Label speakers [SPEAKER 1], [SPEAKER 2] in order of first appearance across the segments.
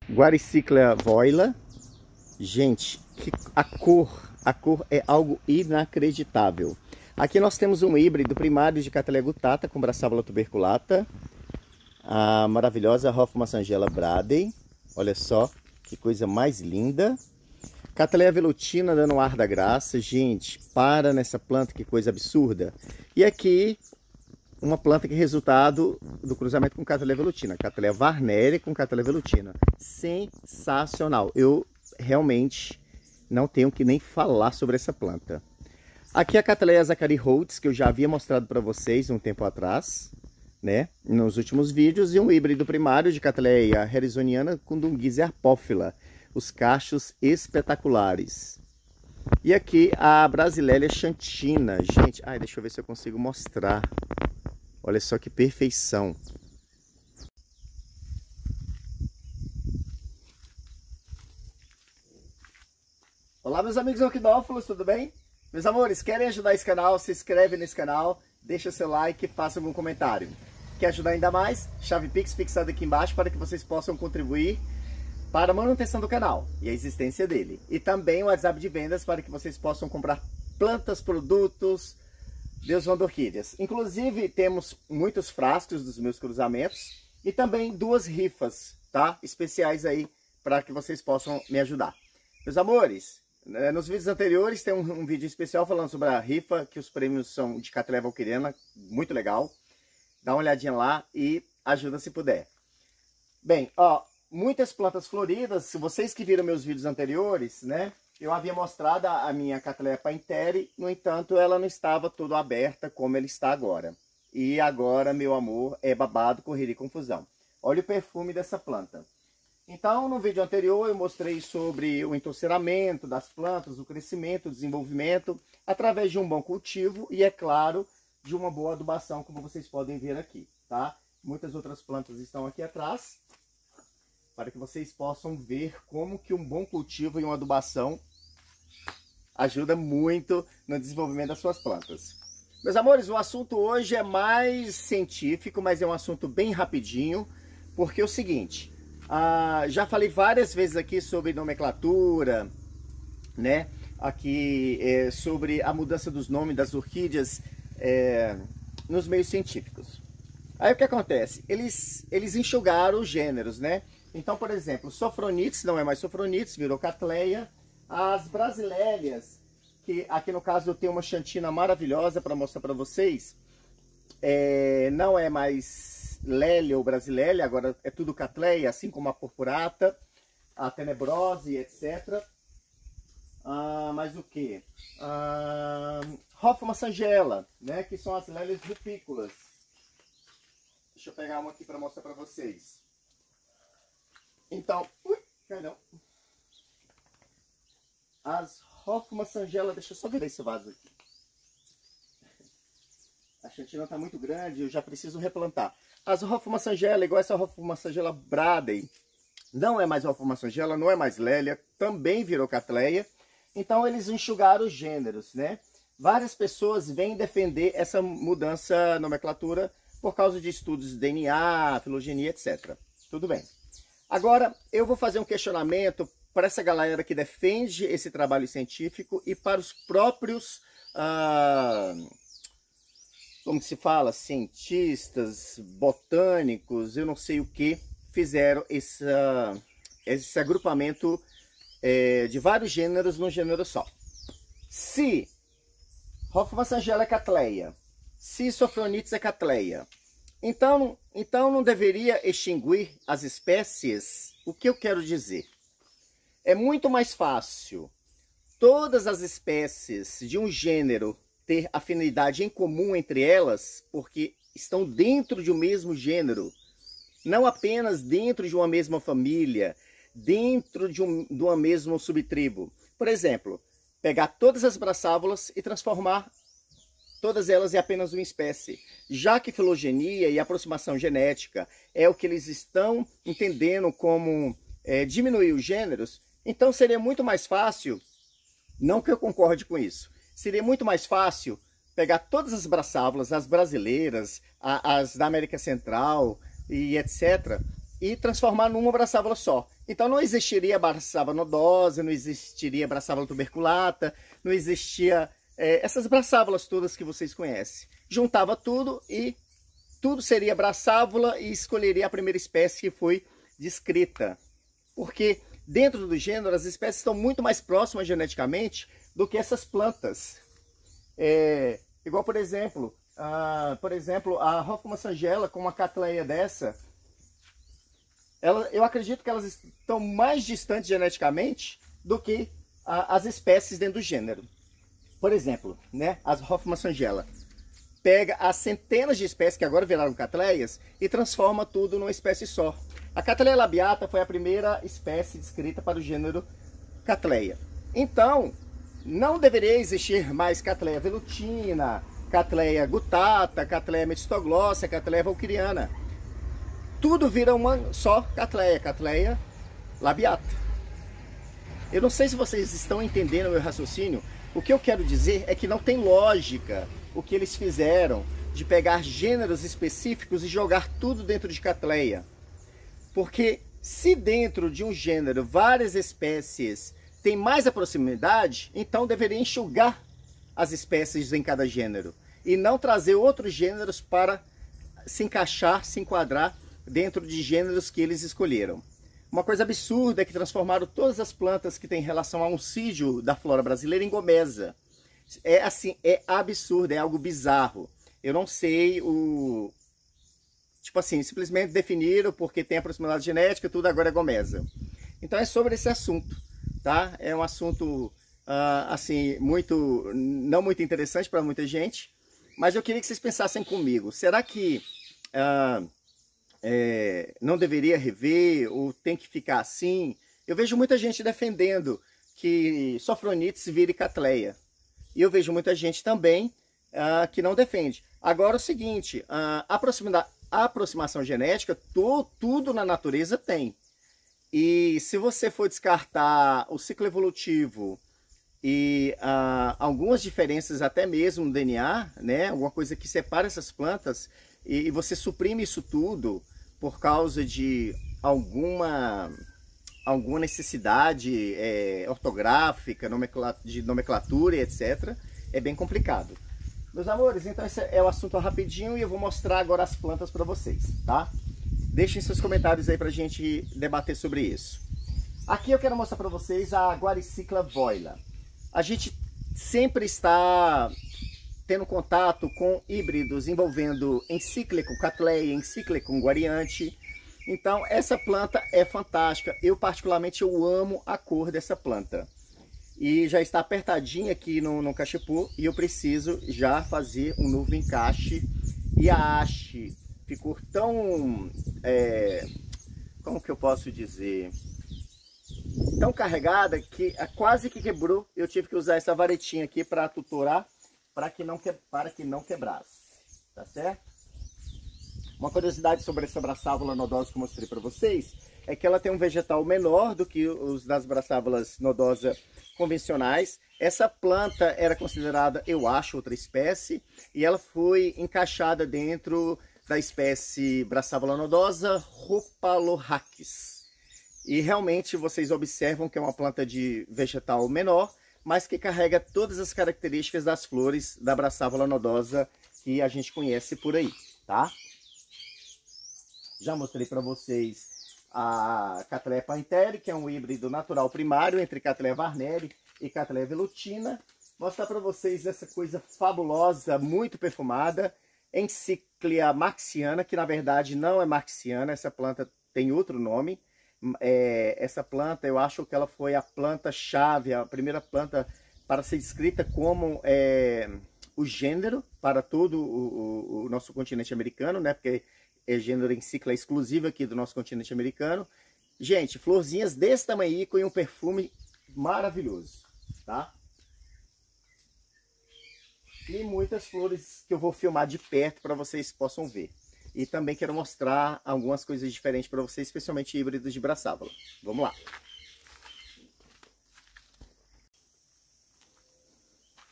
[SPEAKER 1] Guaricicla voila. Gente, a cor é algo inacreditável. Aqui nós temos um híbrido primário de Cattleya gutata com braçávola tuberculata. A maravilhosa Hoffmann Sangella Bradley. Olha só que coisa mais linda. Cattleya velutina dando ar da graça. Gente, para nessa planta, que coisa absurda. E aqui, uma planta que é resultado do cruzamento com Cattleya velutina. Cattleya Varneri com Cattleya velutina. Sensacional. Eu realmente não tenho que nem falar sobre essa planta. Aqui a Cattleya Zachary Holtz, que eu já havia mostrado para vocês um tempo atrás, né, nos últimos vídeos, e um híbrido primário de Cattleya harrisoniana com Dungies Apófila. Os cachos espetaculares. E aqui a Brasileia Xantina. Gente, deixa eu ver se eu consigo mostrar. Olha só que perfeição. Olá, meus amigos orquidófilos, tudo bem? Meus amores, querem ajudar esse canal? Se inscreve nesse canal, deixa seu like e faça algum comentário. Quer ajudar ainda mais? Chave Pix fixada aqui embaixo para que vocês possam contribuir para a manutenção do canal e a existência dele. E também o WhatsApp de vendas para que vocês possam comprar plantas, produtos, Deus Vanda Orquídeas. Inclusive temos muitos frascos dos meus cruzamentos e também 2 rifas, tá? Especiais aí para que vocês possam me ajudar. Meus amores, nos vídeos anteriores tem um vídeo especial falando sobre a rifa, que os prêmios são de Cattleya valquiriana, muito legal. Dá uma olhadinha lá e ajuda se puder. Bem, ó, muitas plantas floridas. Se vocês que viram meus vídeos anteriores, né, eu havia mostrado a minha Cattleya Painteri, no entanto, ela não estava toda aberta como ela está agora. E agora, meu amor, é babado, correria e confusão. Olha o perfume dessa planta. Então, no vídeo anterior, eu mostrei sobre o entorceiramento das plantas, o crescimento, o desenvolvimento, através de um bom cultivo e, é claro, de uma boa adubação, como vocês podem ver aqui, tá? Muitas outras plantas estão aqui atrás, para que vocês possam ver como que um bom cultivo e uma adubação ajuda muito no desenvolvimento das suas plantas. Meus amores, o assunto hoje é mais científico, mas é um assunto bem rapidinho, porque é o seguinte, já falei várias vezes aqui sobre nomenclatura, né? Aqui sobre a mudança dos nomes das orquídeas nos meios científicos. Aí o que acontece? Eles enxugaram os gêneros, né? Então, por exemplo, Sophronites não é mais Sophronites, virou Cattleya. As Brasileias, que aqui no caso eu tenho uma Xantina maravilhosa para mostrar para vocês, não é mais Lélia ou Brasileia, agora é tudo Cattleya, assim como a Purpurata, a Tenebrosa e etc. Mais o que? Hoffmann Sangella, né? Que são as Lélias rupícolas. Deixa eu pegar uma aqui para mostrar para vocês. Então, as Hoffmann Sangella, deixa eu só virar esse vaso aqui. A Xantina está muito grande, eu já preciso replantar. As Hoffmann Sangella, igual essa Hoffmann Sangella Bradley, não é mais Hoffmann Sangella, não é mais Lélia, também virou Cattleya. Então eles enxugaram os gêneros, né? Várias pessoas vêm defender essa mudança na nomenclatura por causa de estudos de DNA, filogenia, etc. Tudo bem. Agora, eu vou fazer um questionamento para essa galera que defende esse trabalho científico e para os próprios, como se fala, cientistas, botânicos, eu não sei o que, fizeram esse agrupamento de vários gêneros num gênero só. Se Hoffmann Sangella é Cattleya, se Sophronites é Cattleya, então não deveria extinguir as espécies? O que eu quero dizer? É muito mais fácil todas as espécies de um gênero ter afinidade em comum entre elas, porque estão dentro de um mesmo gênero, não apenas dentro de uma mesma família, dentro de uma mesma subtribo. Por exemplo, pegar todas as braçávolas e transformar todas elas em apenas uma espécie. Já que filogenia e aproximação genética é o que eles estão entendendo como diminuir os gêneros, então seria muito mais fácil, não que eu concorde com isso, seria muito mais fácil pegar todas as braçávolas, as brasileiras, as da América Central e etc., e transformar numa braçávola só. Então não existiria braçávola nodosa, não existiria braçávola tuberculata, não existia essas braçávolas todas que vocês conhecem. Juntava tudo e tudo seria braçávola e escolheria a primeira espécie que foi descrita. Porque dentro do gênero as espécies estão muito mais próximas geneticamente do que essas plantas. Igual, por exemplo, a Hoffmann sangela com uma catleia dessa, eu acredito que elas estão mais distantes geneticamente do que as espécies dentro do gênero. Por exemplo, né, as Hoffmann sangela pega as centenas de espécies que agora viraram catleias e transforma tudo numa espécie só. A Cattleya labiata foi a primeira espécie descrita para o gênero Cattleya. Então, não deveria existir mais Cattleya velutina, Cattleya gutata, Cattleya metistoglossa, Cattleya valkyriana. Tudo vira uma só Cattleya, Cattleya labiata. Eu não sei se vocês estão entendendo o meu raciocínio. O que eu quero dizer é que não tem lógica o que eles fizeram de pegar gêneros específicos e jogar tudo dentro de Cattleya. Porque se dentro de um gênero várias espécies têm mais a proximidade, então deveria enxugar as espécies em cada gênero e não trazer outros gêneros para se encaixar, se enquadrar dentro de gêneros que eles escolheram. Uma coisa absurda é que transformaram todas as plantas que têm relação a oncídio da flora brasileira em gomesa. É assim, é absurdo, é algo bizarro. Eu não sei tipo assim, simplesmente definiram porque tem a proximidade genética, tudo agora é gomesa. Então é sobre esse assunto, tá? É um assunto, assim, não muito interessante para muita gente, mas eu queria que vocês pensassem comigo. Será que não deveria rever ou tem que ficar assim? Eu vejo muita gente defendendo que Sophronites vire Cattleya. E eu vejo muita gente também que não defende. Agora o seguinte, a aproximação genética, tudo na natureza tem. E se você for descartar o ciclo evolutivo e algumas diferenças até mesmo no DNA, né, alguma coisa que separa essas plantas, e você suprime isso tudo por causa de alguma necessidade ortográfica, de nomenclatura, etc., é bem complicado. Meus amores, então esse é o assunto rapidinho e eu vou mostrar agora as plantas para vocês, tá? Deixem seus comentários aí pra gente debater sobre isso. Aqui eu quero mostrar para vocês a Guaricicla voila. A gente sempre está tendo contato com híbridos envolvendo encíclico Cattleya, encíclico guariante. Então essa planta é fantástica. Eu particularmente amo a cor dessa planta. E já está apertadinha aqui no cachepô e eu preciso já fazer um novo encaixe. E a haste ficou tão, como que eu posso dizer, tão carregada que quase que quebrou. Eu tive que usar essa varetinha aqui para tutorar, para que não quebrasse, tá certo? Uma curiosidade sobre essa braçávola nodosa que eu mostrei para vocês é que ela tem um vegetal menor do que os das braçávolas nodosa convencionais. Essa planta era considerada, eu acho, outra espécie, e ela foi encaixada dentro da espécie braçávola nodosa Rhopalorhachis. E realmente vocês observam que é uma planta de vegetal menor, mas que carrega todas as características das flores da braçávola nodosa que a gente conhece por aí, tá? Já mostrei para vocês a Cattleya parenteri, que é um híbrido natural primário entre Cattleya varneri e Cattleya velutina. Mostrar para vocês essa coisa fabulosa, muito perfumada, Encíclia marxiana, que na verdade não é marxiana, essa planta tem outro nome. Essa planta, eu acho que ela foi a planta-chave, a primeira planta para ser descrita como o gênero para todo o nosso continente americano, né? Porque é gênero Encíclia exclusivo aqui do nosso continente americano. Gente, florzinhas desse tamanho com um perfume maravilhoso, tá? E muitas flores que eu vou filmar de perto para vocês possam ver. E também quero mostrar algumas coisas diferentes para vocês, especialmente híbridos de braçávola. Vamos lá!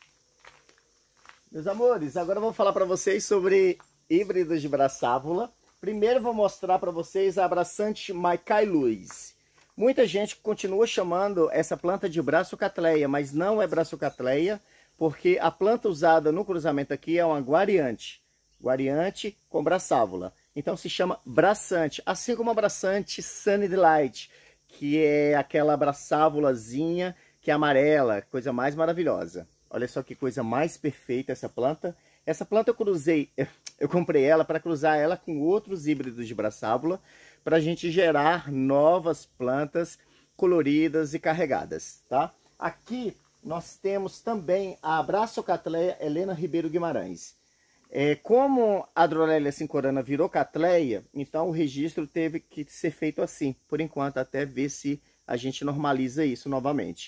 [SPEAKER 1] Meus amores, agora eu vou falar para vocês sobre híbridos de braçávola. Primeiro vou mostrar para vocês a abraçante Maikai-Luiz. Muita gente continua chamando essa planta de brassocatleia, mas não é brassocatleia, porque a planta usada no cruzamento aqui é uma guariante. Guariante com braçávula. Então se chama braçante, assim como a abraçante Sunny Delight, que é aquela braçávulazinha que é amarela, coisa mais maravilhosa. Olha só que coisa mais perfeita essa planta. Essa planta eu comprei ela para cruzar ela com outros híbridos de braçávula, para a gente gerar novas plantas coloridas e carregadas, tá? Aqui nós temos também a Brassocatleia Helena Ribeiro Guimarães. Como a Adrolélia cincorana virou catleia, então o registro teve que ser feito assim, por enquanto, até ver se a gente normaliza isso novamente.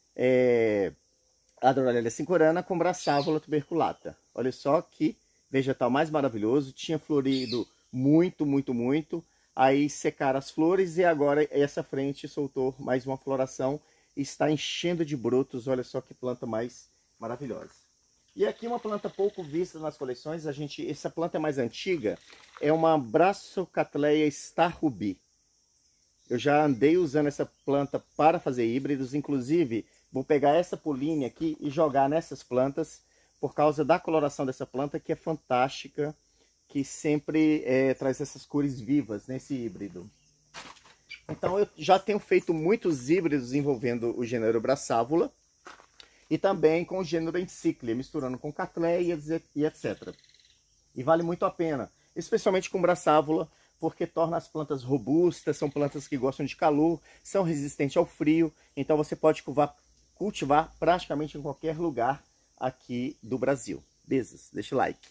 [SPEAKER 1] A Adrolélia cincorana com braçávula tuberculata. Olha só que vegetal mais maravilhoso, tinha florido muito, muito, muito. Aí secaram as flores e agora essa frente soltou mais uma floração e está enchendo de brotos. Olha só que planta mais maravilhosa. E aqui uma planta pouco vista nas coleções, essa planta é mais antiga, é uma Brassocatleia Star Ruby. Eu já andei usando essa planta para fazer híbridos, inclusive vou pegar essa polínea aqui e jogar nessas plantas, por causa da coloração dessa planta, que é fantástica, que sempre traz essas cores vivas nesse híbrido. Então eu já tenho feito muitos híbridos envolvendo o gênero Brassávula e também com o gênero Encíclia, misturando com catleias e etc. E vale muito a pena, especialmente com Brassávula, porque torna as plantas robustas, são plantas que gostam de calor, são resistentes ao frio, então você pode cultivar praticamente em qualquer lugar aqui do Brasil. Beijos, deixa o like.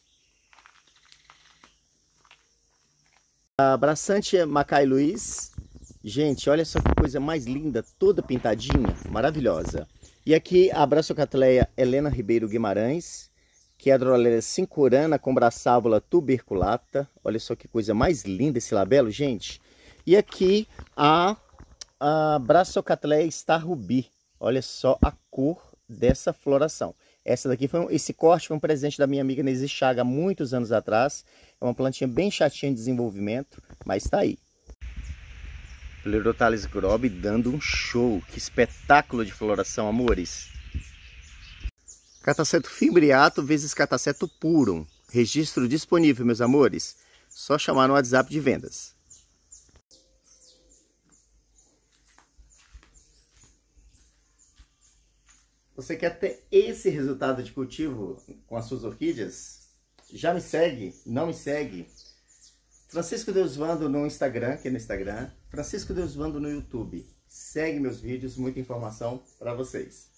[SPEAKER 1] A abraçante Maikai-Luiz, gente, olha só que coisa mais linda, toda pintadinha, maravilhosa. E aqui a Brassocatleia Helena Ribeiro Guimarães, que é a Adrolélia cincorana com braçávula tuberculata. Olha só que coisa mais linda esse labelo, gente. E aqui a Brassocatleia Star Ruby. Olha só a cor dessa floração. Esse corte foi um presente da minha amiga Neise Chaga há muitos anos atrás. É uma plantinha bem chatinha de desenvolvimento, mas está aí. Pleurotalis grob dando um show. Que espetáculo de floração, amores. Cataceto fimbriato vezes cataceto purum. Registro disponível, meus amores. Só chamar no WhatsApp de vendas. Você quer ter esse resultado de cultivo com as suas orquídeas? Já me segue? Não me segue? Francisco Deusvando no Instagram, aqui no Instagram. Francisco Deusvando no YouTube. Segue meus vídeos, muita informação para vocês.